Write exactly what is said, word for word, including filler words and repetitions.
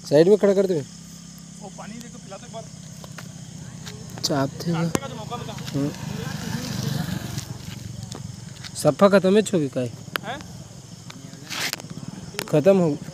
Side में खड़ा कर दे। वो पानी देखो पिलाते एक बार चाहते काटने का जो मौका मिला सफा खत्म है छो भी का है खत्म हो